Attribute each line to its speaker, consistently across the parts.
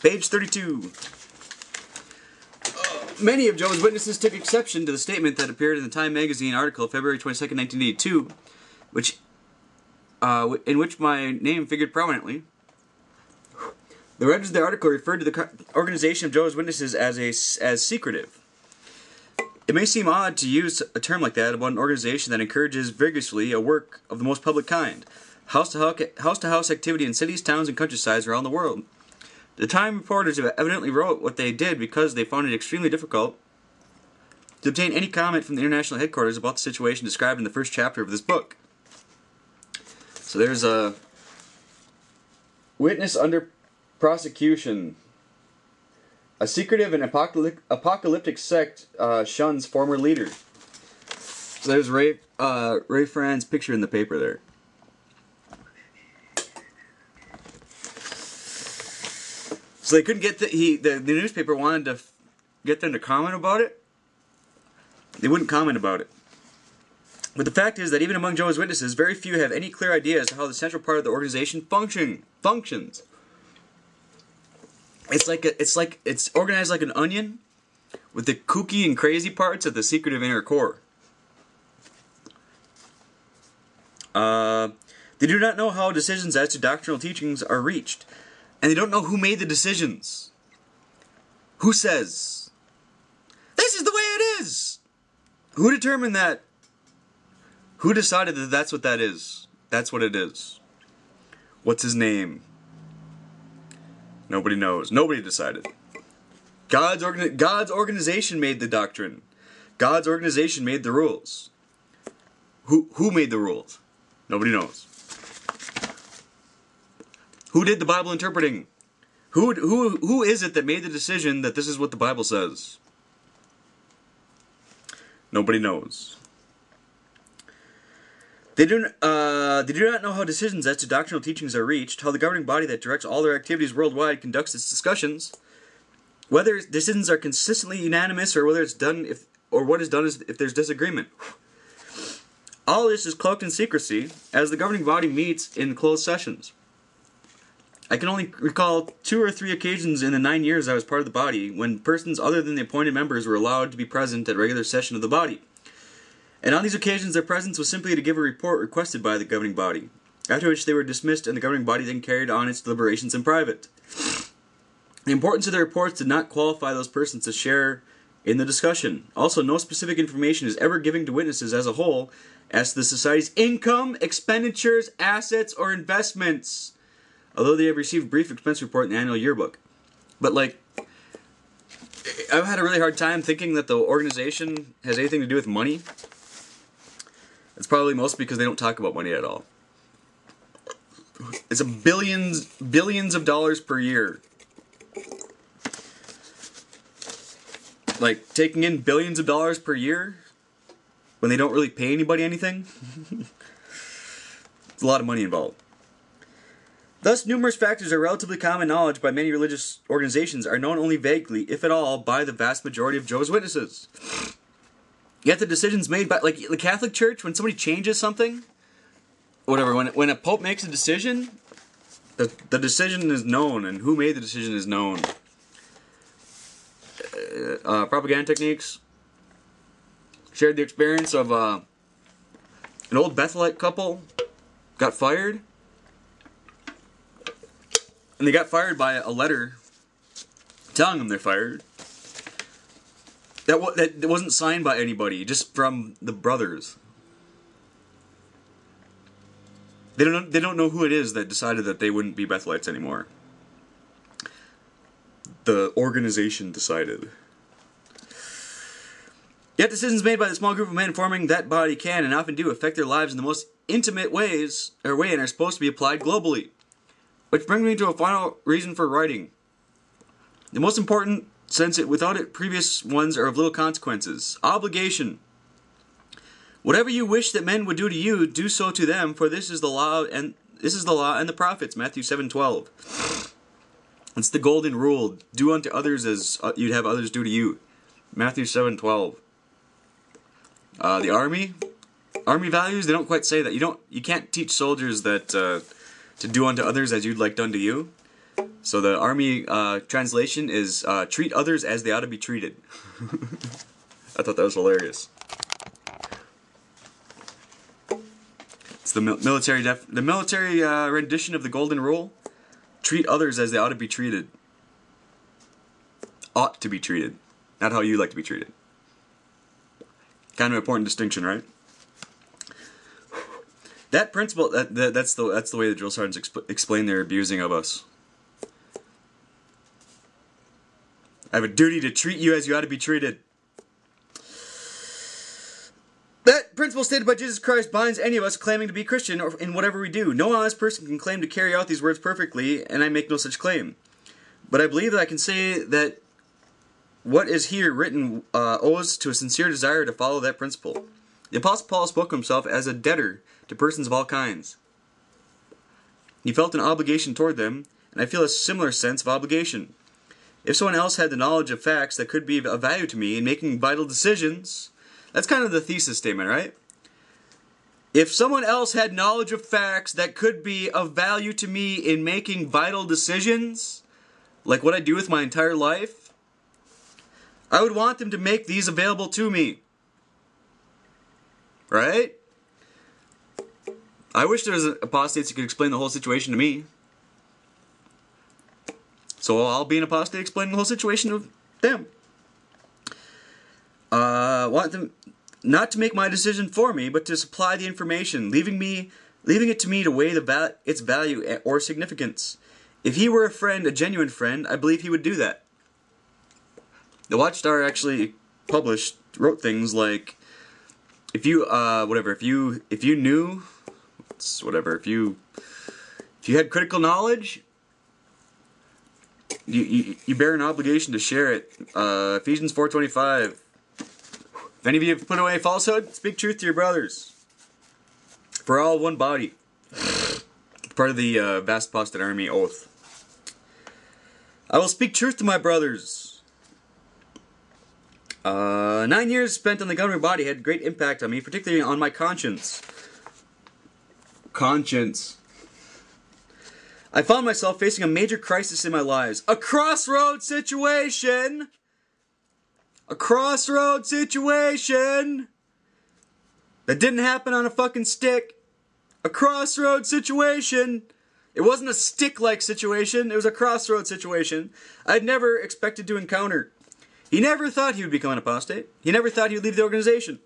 Speaker 1: Page 32. Many of Jehovah's Witnesses took exception to the statement that appeared in the Time magazine article February 22nd, 1982, in which my name figured prominently. The writers of the article referred to the organization of Jehovah's Witnesses as secretive. It may seem odd to use a term like that about an organization that encourages vigorously a work of the most public kind, house-to-house activity in cities, towns, and countrysides around the world. The Time reporters evidently wrote what they did because they found it extremely difficult to obtain any comment from the international headquarters about the situation described in the first chapter of this book. So there's a witness under prosecution. A secretive and apocalyptic sect shuns former leader. So there's Ray Fran's picture in the paper there. So they couldn't get the newspaper wanted to get them to comment about it. They wouldn't comment about it. But the fact is that even among Jehovah's Witnesses, very few have any clear idea as to how the central part of the organization functions. It's organized like an onion, with the kooky and crazy parts at the secretive inner core. They do not know how decisions as to doctrinal teachings are reached, and they don't know who made the decisions. Who says, "This is the way it is"? Who determined that? Who decided that that's what that is? That's what it is. What's his name? Nobody knows. Nobody decided. God's organization made the doctrine. God's organization made the rules. Who made the rules? Nobody knows. Who did the Bible interpreting? Who is it that made the decision that this is what the Bible says? Nobody knows. They do not know how decisions as to doctrinal teachings are reached, how the governing body that directs all their activities worldwide conducts its discussions, whether decisions are consistently unanimous or whether it's done what is done if there's disagreement. All this is cloaked in secrecy as the governing body meets in closed sessions. I can only recall 2 or 3 occasions in the 9 years I was part of the body when persons other than the appointed members were allowed to be present at regular session of the body. And on these occasions their presence was simply to give a report requested by the governing body, after which they were dismissed and the governing body then carried on its deliberations in private. The importance of the reports did not qualify those persons to share in the discussion. Also, no specific information is ever given to witnesses as a whole as to the society's income, expenditures, assets, or investments, although they have received a brief expense report in the annual yearbook. But I've had a really hard time thinking that the organization has anything to do with money. It's probably mostly because they don't talk about money at all. It's billions of dollars per year. Like, taking in billions of dollars per year when they don't really pay anybody anything. There's a lot of money involved. Thus, numerous factors of relatively common knowledge by many religious organizations are known only vaguely, if at all, by the vast majority of Jehovah's Witnesses. Yet the decisions made by, like the Catholic Church, when somebody changes something, whatever, when a pope makes a decision, the decision is known, and who made the decision is known. Propaganda techniques. Shared the experience of an old Bethelite couple got fired. And they got fired by a letter telling them they're fired. That wasn't signed by anybody, just from the brothers. They don't know who it is that decided that they wouldn't be Bethelites anymore. The organization decided. Yet decisions made by the small group of men forming that body can and often do affect their lives in the most intimate way and are supposed to be applied globally. Which brings me to a final reason for writing. The most important, since without it previous ones are of little consequences. Obligation. Whatever you wish that men would do to you, do so to them, for this is the law and the prophets. Matthew 7:12. It's the golden rule. Do unto others as you'd have others do to you. Matthew 7:12. The army values, they don't quite say that. You can't teach soldiers that to do unto others as you'd like done to you. So the Army translation is treat others as they ought to be treated. I thought that was hilarious. It's the military rendition of the Golden Rule. Treat others as they ought to be treated. Ought to be treated, not how you like to be treated. Kind of important distinction, right? That principle, that's the way the drill sergeants explain their abusing of us. I have a duty to treat you as you ought to be treated. That principle stated by Jesus Christ binds any of us claiming to be Christian or in whatever we do. No honest person can claim to carry out these words perfectly, and I make no such claim. But I believe that I can say that what is here written owes to a sincere desire to follow that principle. The Apostle Paul spoke of himself as a debtor to persons of all kinds. He felt an obligation toward them, and I feel a similar sense of obligation. If someone else had the knowledge of facts that could be of value to me in making vital decisions, that's kind of the thesis statement, right? If someone else had knowledge of facts that could be of value to me in making vital decisions, like what I do with my entire life, I would want them to make these available to me. Right? I wish there was apostates that could explain the whole situation to me. So I'll be an apostate explaining the whole situation to them. Want them not to make my decision for me, but to supply the information, leaving it to me to weigh its value or significance. If he were a friend, a genuine friend, I believe he would do that. The Watchtower actually wrote things like, if you had critical knowledge, you bear an obligation to share it. Ephesians 4:25. If any of you have put away falsehood, speak truth to your brothers. For all one body. Part of the vast apostate army oath. I will speak truth to my brothers. 9 years spent on the governing body had great impact on me, particularly on my conscience. I found myself facing a major crisis in my lives. A crossroads situation! A crossroads situation! That didn't happen on a fucking stick. A crossroads situation! It wasn't a stick-like situation, it was a crossroads situation I'd never expected to encounter. He never thought he would become an apostate. He never thought he would leave the organization.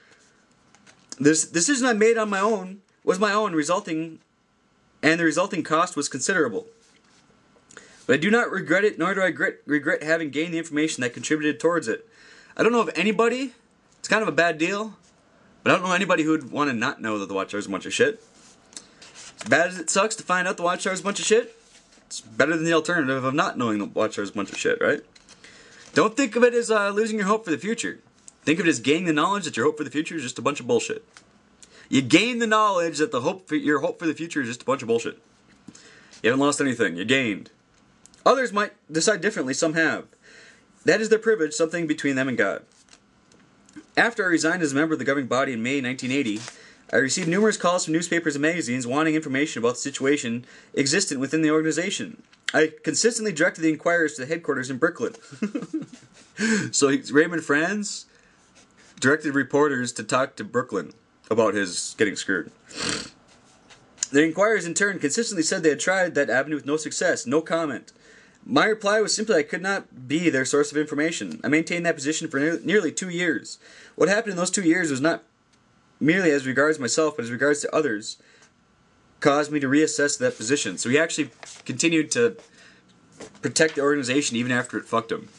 Speaker 1: This decision I made on my own was my own, and the resulting cost was considerable. But I do not regret it, nor do I regret having gained the information that contributed towards it. I don't know of anybody, it's kind of a bad deal, but I don't know anybody who would want to not know that the Watchtower is a bunch of shit. As bad as it sucks to find out the Watchtower is a bunch of shit, it's better than the alternative of not knowing the Watchtower is a bunch of shit, right? Don't think of it as losing your hope for the future. Think of it as gaining the knowledge that your hope for the future is just a bunch of bullshit. You gain the knowledge that your hope for the future is just a bunch of bullshit. You haven't lost anything. You gained. Others might decide differently. Some have. That is their privilege, something between them and God. After I resigned as a member of the governing body in May 1980, I received numerous calls from newspapers and magazines wanting information about the situation existent within the organization. I consistently directed the inquirers to the headquarters in Brooklyn. So Raymond Franz directed reporters to talk to Brooklyn about his getting screwed. The inquirers in turn consistently said they had tried that avenue with no success, no comment. My reply was simply I could not be their source of information. I maintained that position for nearly 2 years. What happened in those 2 years was not merely as regards myself, but as regards to others, caused me to reassess that position. So he actually continued to protect the organization even after it fucked him.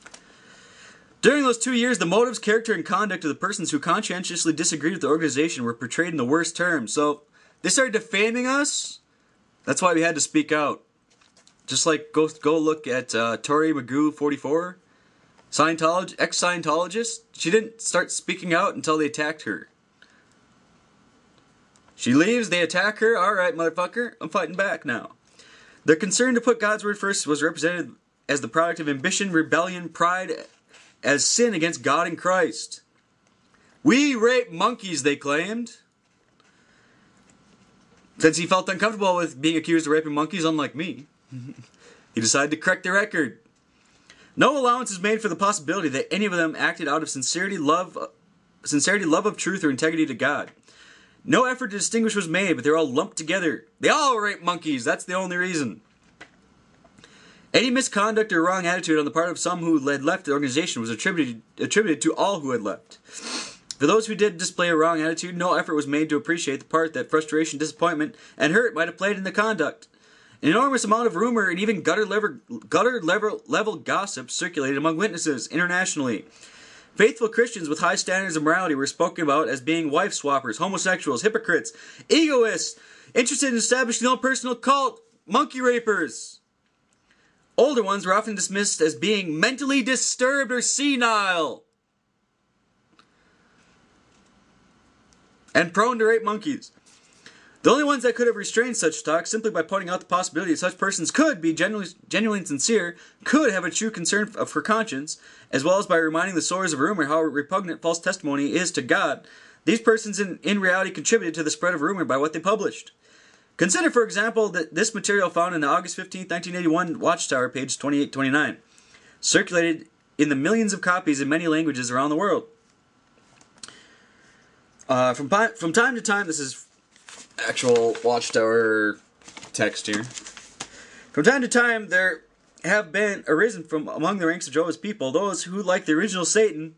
Speaker 1: During those 2 years, the motives, character, and conduct of the persons who conscientiously disagreed with the organization were portrayed in the worst terms. So they started defaming us. That's why we had to speak out. Just like go look at Tori Magoo 44, ex-Scientologist. She didn't start speaking out until they attacked her. She leaves, they attack her. All right, motherfucker, I'm fighting back now. Their concern to put God's word first was represented as the product of ambition, rebellion, pride, as sin against God and Christ. We rape monkeys, they claimed. Since he felt uncomfortable with being accused of raping monkeys, unlike me. he decided to correct the record. No allowance is made for the possibility that any of them acted out of sincerity, love of truth, or integrity to God. No effort to distinguish was made, but they're all lumped together. They all rape monkeys, that's the only reason. Any misconduct or wrong attitude on the part of some who had left the organization was attributed to all who had left. For those who did display a wrong attitude, no effort was made to appreciate the part that frustration, disappointment, and hurt might have played in the conduct. An enormous amount of rumor and even gutter level gossip circulated among witnesses internationally. Faithful Christians with high standards of morality were spoken about as being wife swappers, homosexuals, hypocrites, egoists, interested in establishing their own personal cult, monkey rapers. Older ones were often dismissed as being mentally disturbed or senile and prone to rape monkeys. The only ones that could have restrained such talk simply by pointing out the possibility that such persons could be genuinely sincere, could have a true concern for conscience, as well as by reminding the sowers of rumor how repugnant false testimony is to God. These persons in reality contributed to the spread of rumor by what they published. Consider, for example, that this material found in the August 15, 1981 Watchtower, page 2829, circulated in the millions of copies in many languages around the world. From time to time, this is actual Watchtower text here. From time to time, there have been arisen from among the ranks of Jehovah's people those who, like the original Satan,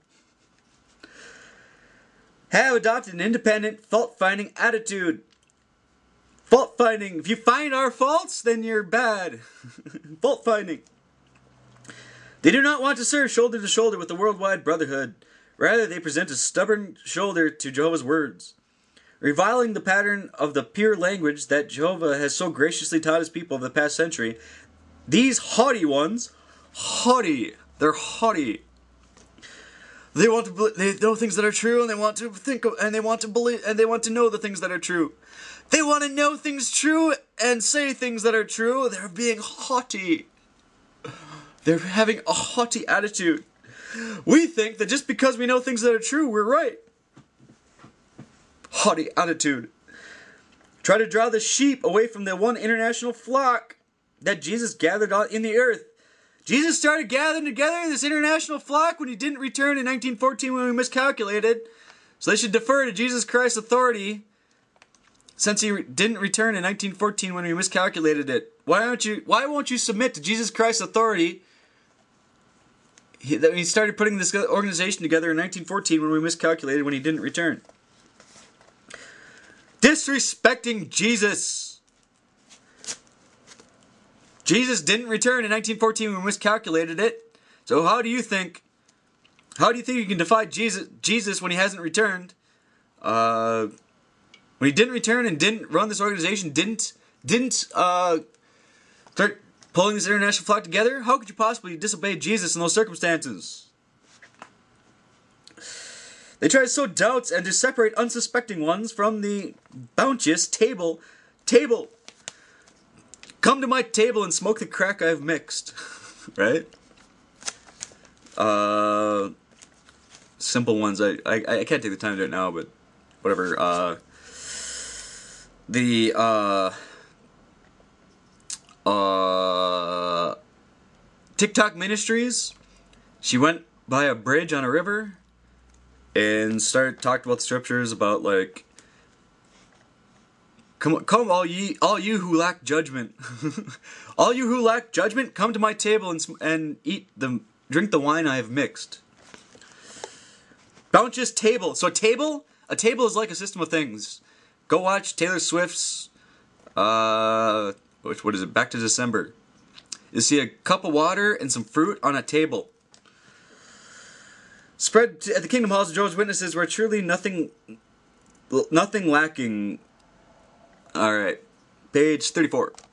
Speaker 1: have adopted an independent, fault-finding attitude. Fault-finding. If you find our faults, then you're bad. Fault-finding. They do not want to serve shoulder to shoulder with the worldwide brotherhood. Rather, they present a stubborn shoulder to Jehovah's words. Reviling the pattern of the pure language that Jehovah has so graciously taught his people of the past century, these haughty ones, they're haughty. They know things that are true, and they want to think, and they want to believe, and they want to know the things that are true. They want to know things true and say things that are true. They're being haughty. They're having a haughty attitude. We think that just because we know things that are true, we're right. Haughty attitude. Try to draw the sheep away from the one international flock that Jesus gathered in the earth. Jesus started gathering together this international flock when he didn't return in 1914 when we miscalculated. So they should defer to Jesus Christ's authority since he didn't return in 1914 when we miscalculated it. Why won't you submit to Jesus Christ's authority? He started putting this organization together in 1914 when we miscalculated when he didn't return. Disrespecting Jesus. Jesus didn't return in 1914 when we miscalculated it. So how do you think you can defy Jesus when he hasn't returned? When he didn't return and didn't run this organization, didn't start pulling this international flock together? How could you possibly disobey Jesus in those circumstances? They try to sow doubts and to separate unsuspecting ones from the bounteous table. Come to my table and smoke the crack I've mixed. Right? Simple ones. I can't take the time to do it now, but whatever. TikTok Ministries. She went by a bridge on a river and talked about the scriptures about like, come all you who lack judgment, all you who lack judgment, come to my table and drink the wine I have mixed. Bounteous table. So a table is like a system of things. Go watch Taylor Swift's what is it? Back to December. You see a cup of water and some fruit on a table. Spread at the kingdom halls of Jehovah's Witnesses where truly nothing lacking. Alright, page 34.